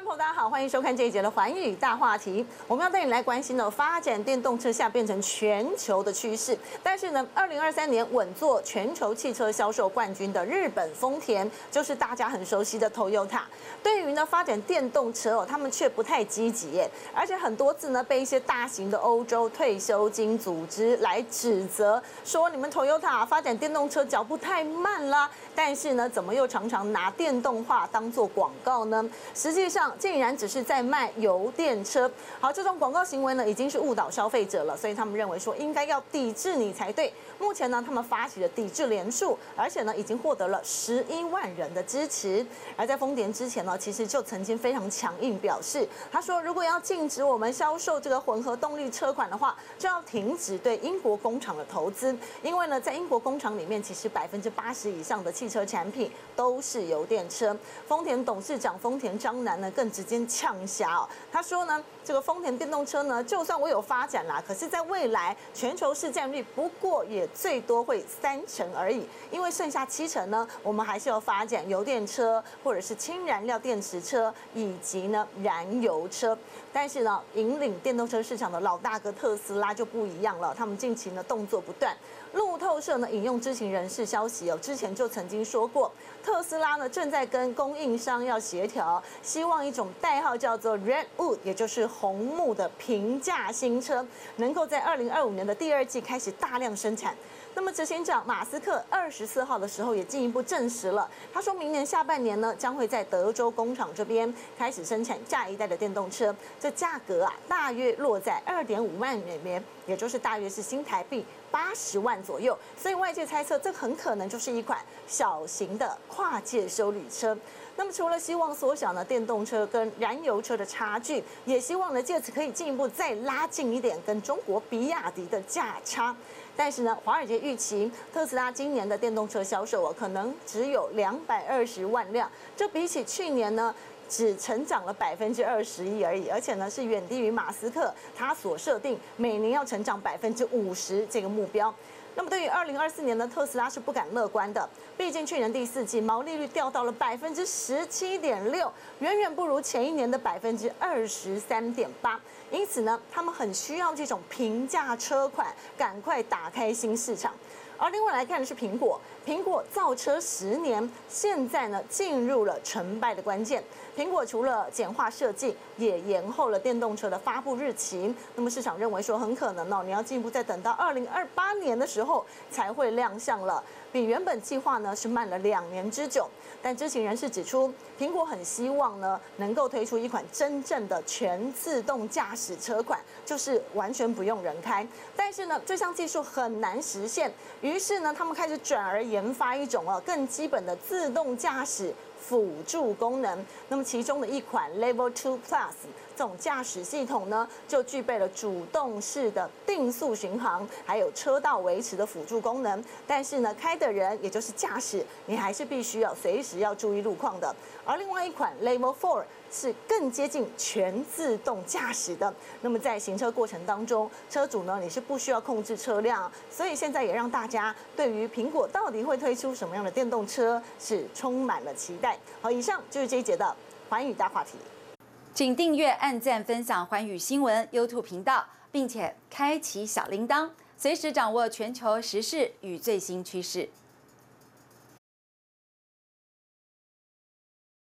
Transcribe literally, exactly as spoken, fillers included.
朋友大家好，欢迎收看这一节的寰宇大话题。我们要带你来关心的发展电动车下变成全球的趋势。但是呢，二零二三年稳坐全球汽车销售冠军的日本丰田，就是大家很熟悉的 Toyota。对于呢发展电动车哦，他们却不太积极耶，而且很多次呢被一些大型的欧洲退休金组织来指责，说你们 Toyota 发展电动车脚步太慢啦。但是呢，怎么又常常拿电动化当做广告呢？实际上竟然只是在卖油电车。好，这种广告行为呢，已经是误导消费者了，所以他们认为说应该要抵制你才对。目前呢，他们发起了抵制联署，而且呢，已经获得了十一万人的支持。而在丰田之前呢，其实就曾经非常强硬表示，他说如果要禁止我们销售这个混合动力车款的话，就要停止对英国工厂的投资，因为呢，在英国工厂里面，其实百分之八十以上的汽车产品都是油电车。丰田董事长丰田章男呢，更直接呛瞎哦，他说呢，这个丰田电动车呢，就算我有发展啦，可是在未来全球市占率不过也最多会三成而已，因为剩下七成呢，我们还是要发展油电车或者是氢燃料电池车以及呢燃油车。但是呢，引领电动车市场的老大哥特斯拉就不一样了，他们近期呢动作不断。路透社呢引用知情人士消息哦，之前就曾经说过，特斯拉呢正在跟供应商要协调，希望一种代号叫做 Redwood， 也就是红木的平价新车，能够在二零二五年的第二季开始大量生产。那么执行长马斯克二十四号的时候也进一步证实了，他说明年下半年呢将会在德州工厂这边开始生产下一代的电动车，这价格啊大约落在二点五万美元，也就是大约是新台币八十万左右。所以外界猜测，这很可能就是一款小型的跨界休旅车。那么除了希望缩小呢电动车跟燃油车的差距，也希望呢借此可以进一步再拉近一点跟中国比亚迪的价差。但是呢，华尔街预期特斯拉今年的电动车销售啊，可能只有两百二十万辆，这比起去年呢，只成长了百分之二十一而已，而且呢是远低于马斯克他所设定每年要成长百分之五十这个目标。那么对于二零二四年的特斯拉是不敢乐观的，毕竟去年第四季毛利率掉到了百分之十七点六，远远不如前一年的百分之二十三点八。因此呢，他们很需要这种平价车款，赶快打开新市场。而另外来看的是苹果，苹果造车十年，现在呢进入了成败的关键。苹果除了简化设计，也延后了电动车的发布日期。那么市场认为说，很可能哦，你要进一步再等到二零二八年的时候才会亮相了，比原本计划呢是慢了两年之久。但知情人士指出，苹果很希望呢能够推出一款真正的全自动驾驶车款，就是完全不用人开。但是呢，这项技术很难实现。于是呢，他们开始转而研发一种哦更基本的自动驾驶辅助功能。那么其中的一款 Level Two Plus 这种驾驶系统呢，就具备了主动式的定速巡航，还有车道维持的辅助功能。但是呢，开的人也就是驾驶，你还是必须要随时要注意路况的。而另外一款 Level Four 是更接近全自动驾驶的。那么在行车过程当中，车主呢你是不需要控制车辆，所以现在也让大家对于苹果到底会推出什么样的电动车是充满了期待。好，以上就是这一节的寰宇大话题。 请订阅、按赞、分享寰宇新闻 YouTube 频道，并且开启小铃铛，随时掌握全球时事与最新趋势。